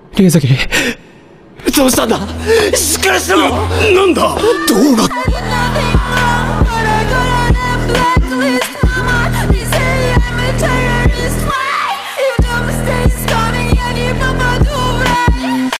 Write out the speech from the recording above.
龍崎、どうしたんだ？しっかりしろ！なんだ？どうなっ